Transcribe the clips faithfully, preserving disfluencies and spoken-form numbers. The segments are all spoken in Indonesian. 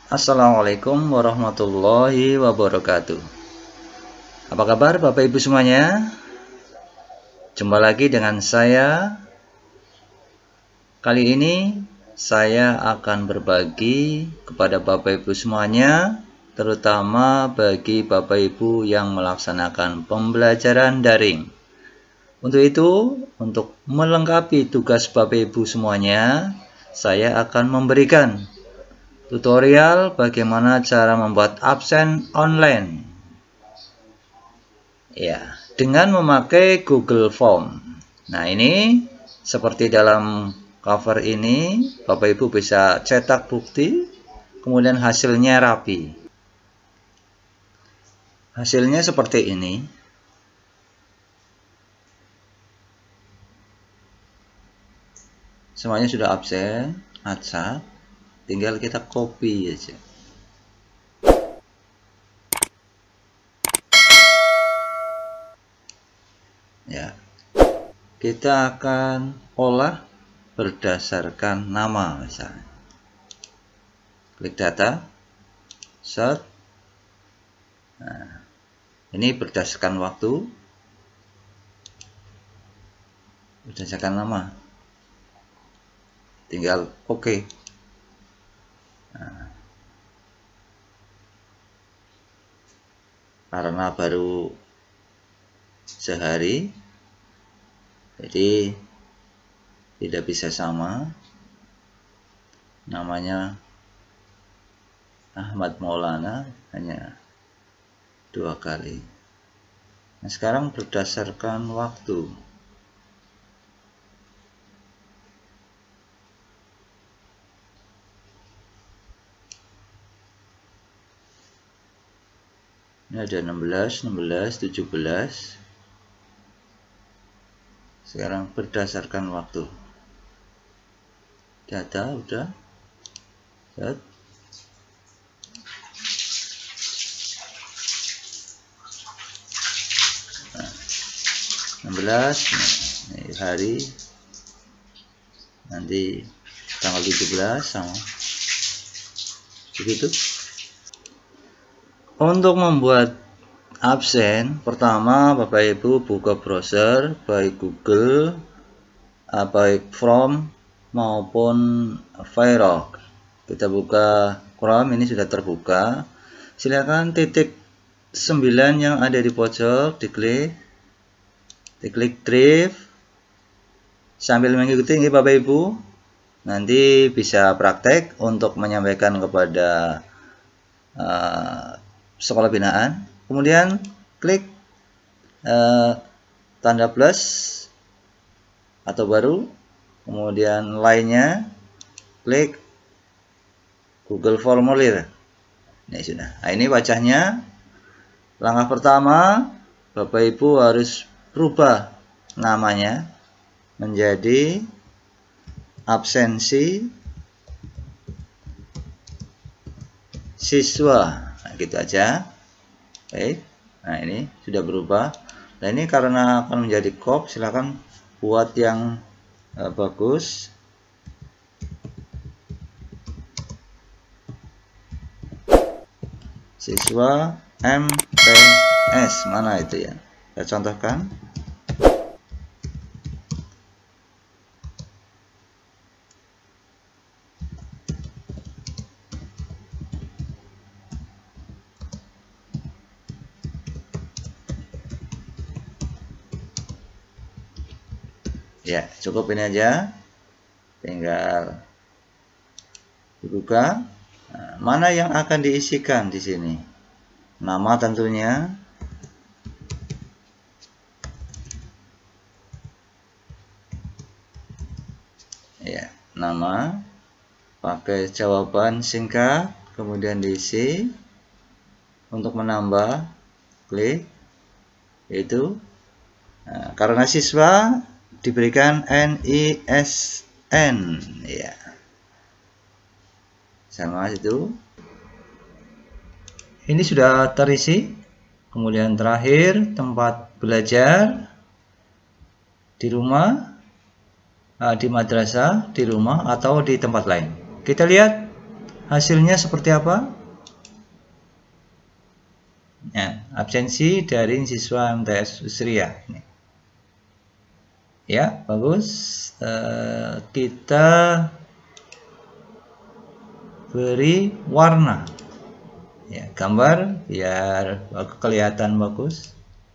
Assalamualaikum warahmatullahi wabarakatuh. Apa kabar Bapak Ibu semuanya? Jumpa lagi dengan saya. Kali ini saya akan berbagi kepada Bapak Ibu semuanya, terutama bagi Bapak Ibu yang melaksanakan pembelajaran daring. Untuk itu, untuk melengkapi tugas Bapak Ibu semuanya, saya akan memberikan tutorial bagaimana cara membuat absen online. Ya, dengan memakai Google Form. Nah, ini seperti dalam cover ini, Bapak Ibu bisa cetak bukti, kemudian hasilnya rapi. Hasilnya seperti ini. Semuanya sudah absen, acak, tinggal kita copy aja. Ya, kita akan olah berdasarkan nama misalnya. Klik data, search. Nah, ini berdasarkan waktu, berdasarkan nama. Tinggal oke. Okay. Nah, karena baru sehari, jadi tidak bisa sama. Namanya Ahmad Maulana, hanya dua kali. Nah, sekarang berdasarkan waktu. Ini ada enam belas, enam belas, tujuh belas. Sekarang berdasarkan waktu. Data udah. Set. Nah, enam belas, ini hari. Nanti tanggal tujuh belas sama. Begitu. Untuk membuat absen, pertama Bapak Ibu buka browser baik Google, baik Chrome maupun Firefox. Kita buka Chrome, ini sudah terbuka. Silakan titik sembilan yang ada di pojok diklik, diklik drive. Sambil mengikuti ini Bapak Ibu, nanti bisa praktek untuk menyampaikan kepada uh, sekolah binaan. Kemudian klik uh, tanda plus atau baru, kemudian lainnya klik Google Formulir. Ini sudah. Nah, ini wajahnya. Langkah pertama, Bapak Ibu harus berubah namanya menjadi absensi siswa. Nah, gitu aja. Oke. Nah, ini sudah berubah. Nah, ini karena akan menjadi crop, silakan buat yang uh, bagus. Siswa M T S, mana itu ya? Saya contohkan. Ya, cukup ini aja. Tinggal dibuka. Nah, mana yang akan diisikan di sini? Nama tentunya. Ya, nama. Pakai jawaban singkat, kemudian diisi. Untuk menambah, klik itu. Nah, karena siswa diberikan N I S N, ya. Sama itu. Ini sudah terisi. Kemudian terakhir tempat belajar di rumah, di madrasah, di rumah atau di tempat lain. Kita lihat hasilnya seperti apa? Ya, absensi dari siswa M T S Usria ini. Ya, bagus. Uh, kita beri warna. Ya, gambar biar kelihatan bagus.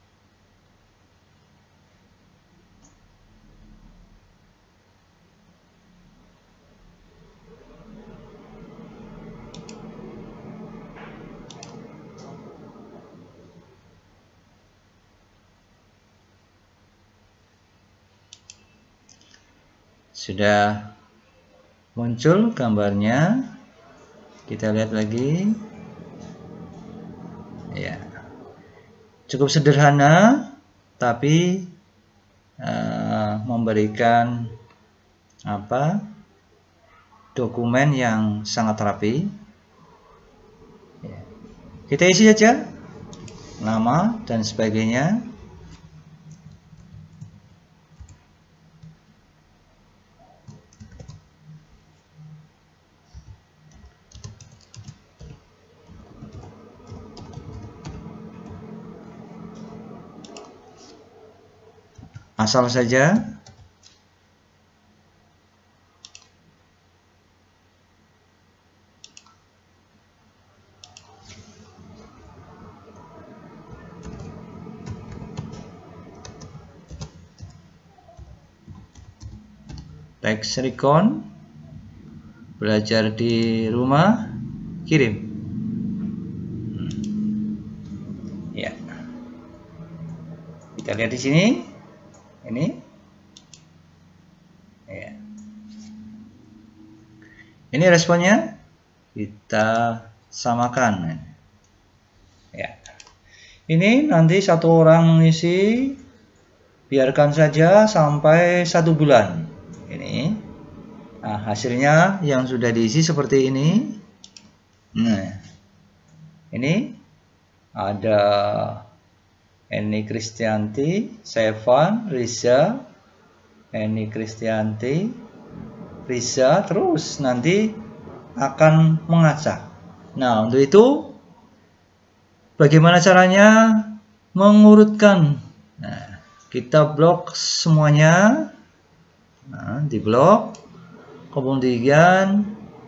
Sudah muncul gambarnya, kita lihat lagi. Ya, cukup sederhana, tapi uh, memberikan apa dokumen yang sangat rapi. Ya. Kita isi saja nama dan sebagainya. Asal saja. Teks recon, belajar di rumah, kirim. Hmm. Ya, kita lihat di sini, ini, ya. Ini responnya, kita samakan. Ya, ini nanti satu orang mengisi, biarkan saja sampai satu bulan. Ini, nah hasilnya yang sudah diisi seperti ini. Nah, ini ada Eni Kristianti, Sevan, Riza, Eni Kristianti, Riza, terus nanti akan mengacak. Nah, untuk itu bagaimana caranya mengurutkan? Nah, kita blok semuanya. Nah, di blok, kemudian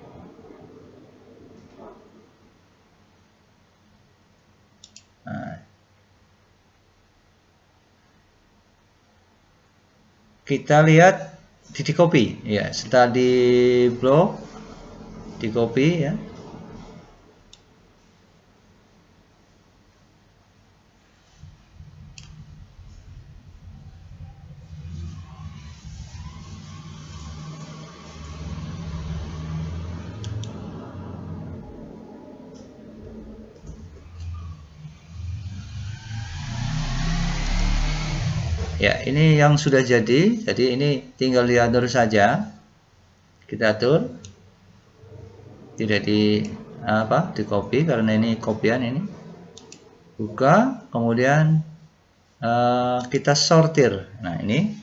nah, kita lihat di, di copy ya, setelah di blok, di copy ya. Ya, ini yang sudah jadi. Jadi ini tinggal diatur saja. Kita atur. Tidak di apa? Di copy karena ini kopian ini. Buka, kemudian uh, kita sortir. Nah, ini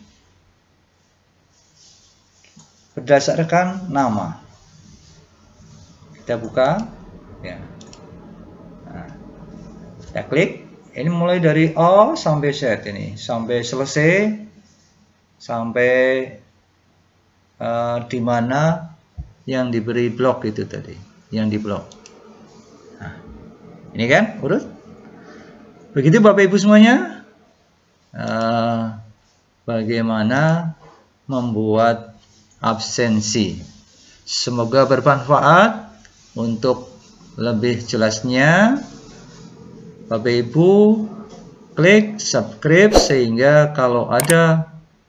berdasarkan nama. Kita buka ya. Nah, kita klik. Ini mulai dari A sampai Z ini, sampai selesai, sampai uh, di mana yang diberi blok itu tadi, yang di blok. Nah, ini kan urut. Begitu Bapak Ibu semuanya, uh, bagaimana membuat absensi. Semoga bermanfaat. Untuk lebih jelasnya, Bapak Ibu klik subscribe sehingga kalau ada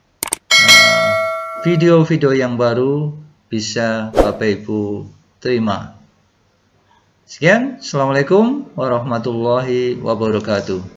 video-video uh, yang baru bisa Bapak Ibu terima. Sekian, Assalamualaikum warahmatullahi wabarakatuh.